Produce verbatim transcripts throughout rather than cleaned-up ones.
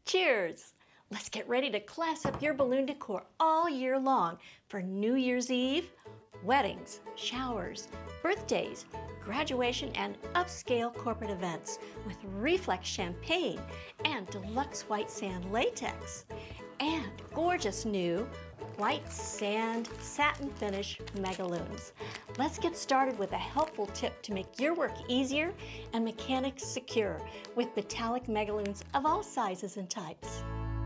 Cheers! Let's get ready to class up your balloon decor all year long for New Year's Eve, weddings, showers, birthdays, graduation, and upscale corporate events with reflex champagne and deluxe white sand latex and gorgeous new white sand satin finish Megaloons. Let's get started with a helpful tip to make your work easier and mechanics secure with Betallic Megaloons of all sizes and types.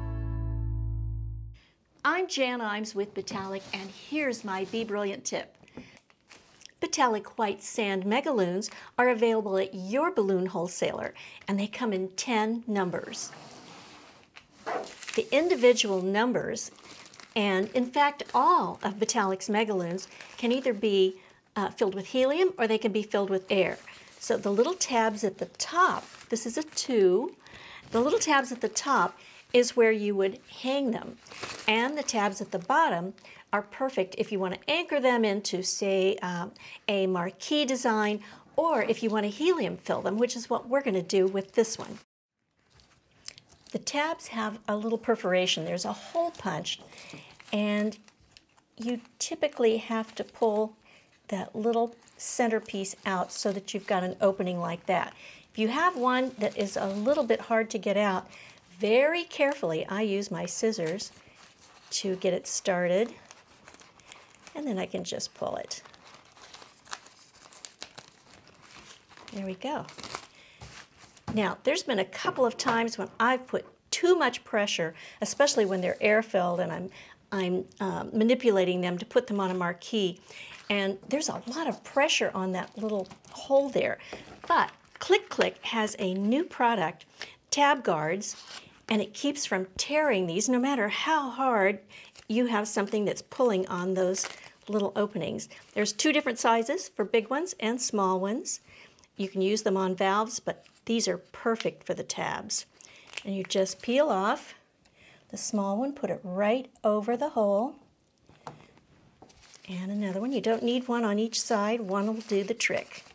I'm Jan Iiams with Betallic, and here's my bBrilliant tip. Betallic white sand Megaloons are available at your balloon wholesaler, and they come in ten numbers. The individual numbers, and in fact all of Betallic's Megaloons, can either be uh, filled with helium or they can be filled with air. So the little tabs at the top, this is a two, the little tabs at the top is where you would hang them. And the tabs at the bottom are perfect if you want to anchor them into, say, um, a marquee design, or if you want to helium fill them, which is what we're going to do with this one. The tabs have a little perforation. There's a hole punched, and you typically have to pull that little centerpiece out so that you've got an opening like that. If you have one that is a little bit hard to get out, very carefully, I use my scissors to get it started, and then I can just pull it. There we go. Now, there's been a couple of times when I've put too much pressure, especially when they're air-filled and I'm, I'm uh, manipulating them to put them on a marquee, and there's a lot of pressure on that little hole there. But Click Click has a new product, tab guards, and it keeps from tearing these no matter how hard you have something that's pulling on those little openings. There's two different sizes for big ones and small ones. You can use them on valves, but these are perfect for the tabs. And you just peel off the small one, put it right over the hole, and another one. You don't need one on each side. One will do the trick.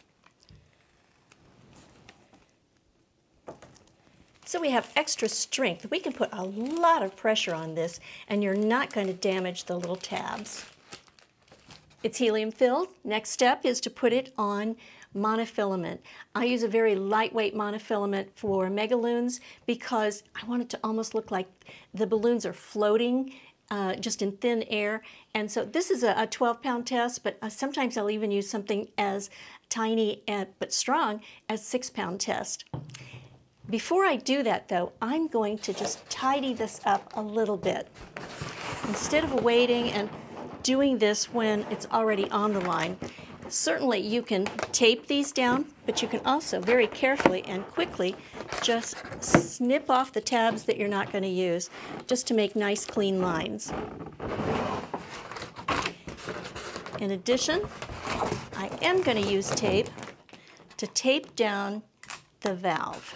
So we have extra strength. We can put a lot of pressure on this, and you're not going to damage the little tabs. It's helium filled. Next step is to put it on monofilament. I use a very lightweight monofilament for Megaloons because I want it to almost look like the balloons are floating uh, just in thin air. And so this is a twelve pound test, but uh, sometimes I'll even use something as tiny and, but strong as six pound test. Before I do that, though, I'm going to just tidy this up a little bit. Instead of waiting and doing this when it's already on the line, certainly you can tape these down, but you can also very carefully and quickly just snip off the tabs that you're not going to use, just to make nice clean lines. In addition, I am going to use tape to tape down the valve.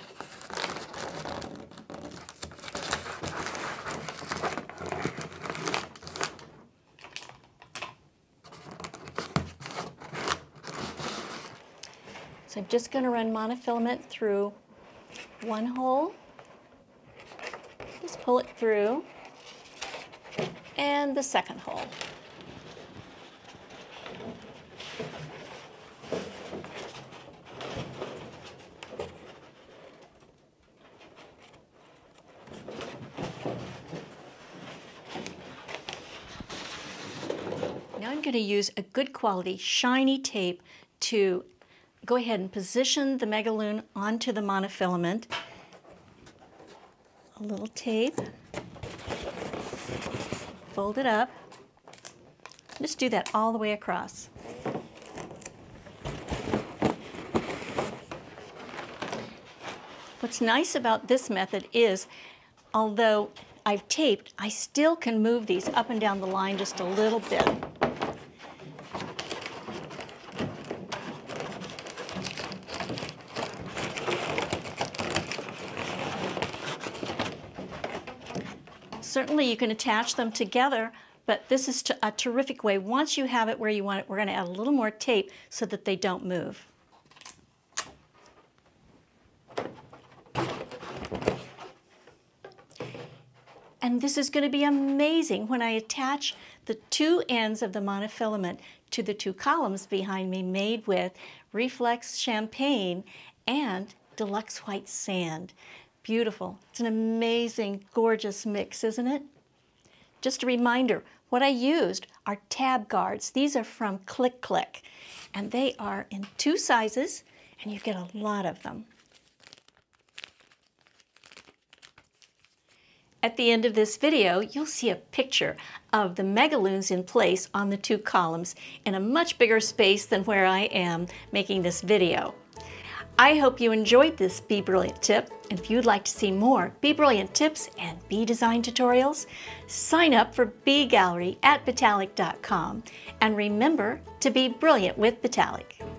So I'm just going to run monofilament through one hole, just pull it through, and the second hole. Now I'm going to use a good quality shiny tape to go ahead and position the Megaloon onto the monofilament. A little tape, fold it up, just do that all the way across. What's nice about this method is, although I've taped, I still can move these up and down the line just a little bit. Certainly you can attach them together, but this is a terrific way. Once you have it where you want it, we're going to add a little more tape so that they don't move. And this is going to be amazing when I attach the two ends of the monofilament to the two columns behind me made with Reflex Champagne and Deluxe White Sand. Beautiful. It's an amazing, gorgeous mix, isn't it? Just a reminder, what I used are tab guards. These are from Click Click, and they are in two sizes, and you get a lot of them. At the end of this video, you'll see a picture of the Megaloons in place on the two columns in a much bigger space than where I am making this video. I hope you enjoyed this bBrilliant tip, and if you'd like to see more bBrilliant tips and bDesign tutorials, sign up for bGallery at Betallic dot com, and remember to be brilliant with Betallic.